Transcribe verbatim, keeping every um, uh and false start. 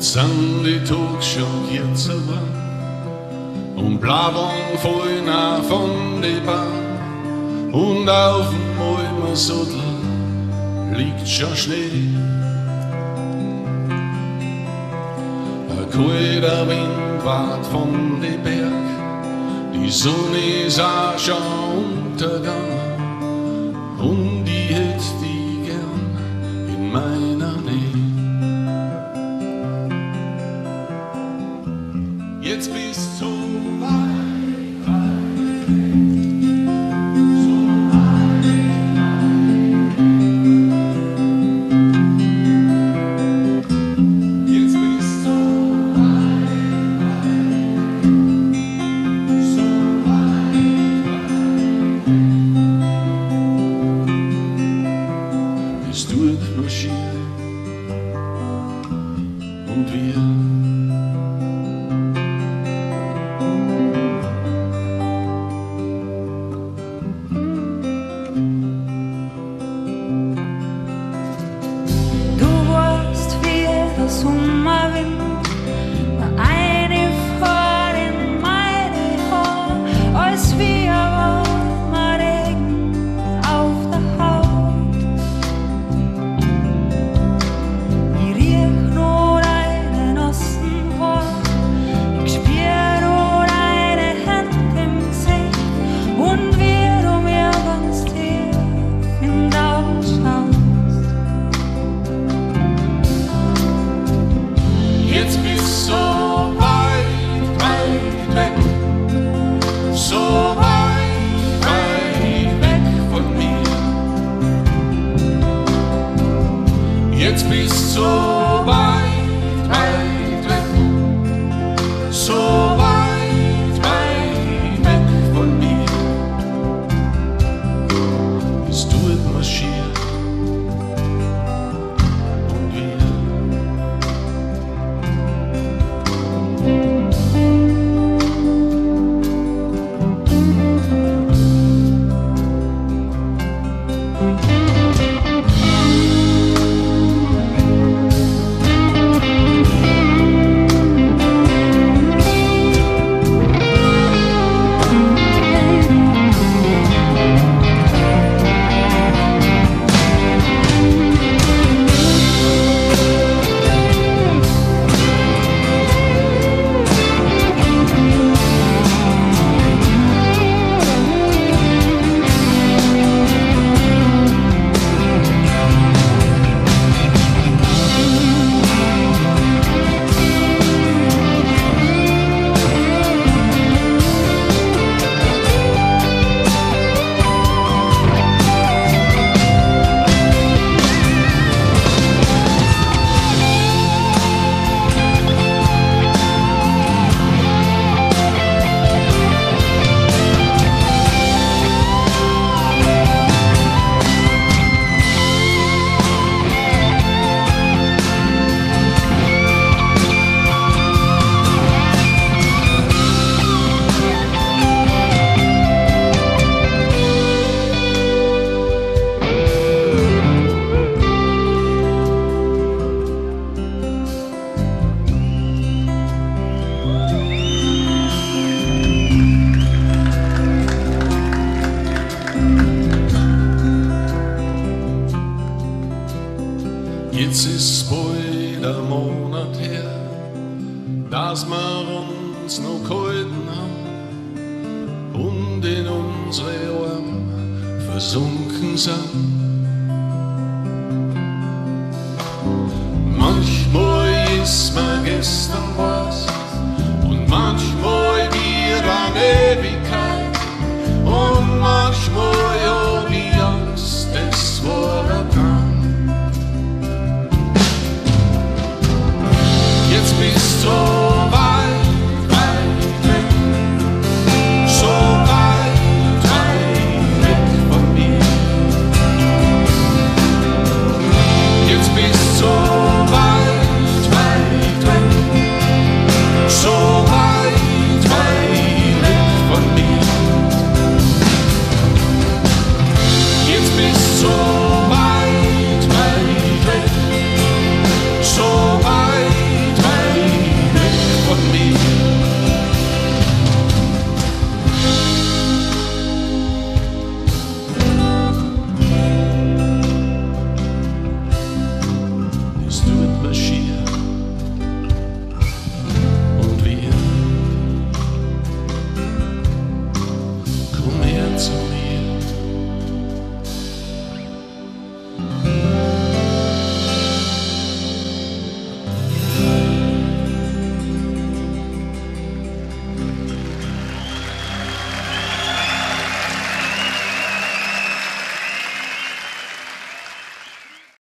sind die Tag schon jetzt warm und blablern voll nah von die Bahn und auf dem Almersattel liegt schon Schnee. Ein kalter Wind weht von die Berg, die Sonne ist auch schon untergegangen und ich hätt die gern in meiner Nähe. Jetzt bist du so weit, weit weg, so weit, weit weg. Jetzt bist du so weit, weit weg, so weit, weit weg. Es tut nur schier und wir Sommerwind, war eine vor in meine Haar, als wir warm Regen auf der Haut. Ich riech nur deinen nassen Haar, ich spür nur deine Hand im Gesicht und wie du mir ganz tief in die Augen schaust. Jetzt bist so weit, weit weg, so weit, weit weg von mir. Jetzt bist so weit, weit weg, so weit, weit weg von mir. Es tut mir schier. Jetzt ist bald ein Monat her, dass wir uns noch gehalten haben und in unsere Arme versunken sind. Manchmal ist mir gestern was und manchmal wieder eine Ewigkeit und manchmal hab ich Angst, es war ein Traum. Jetzt bist du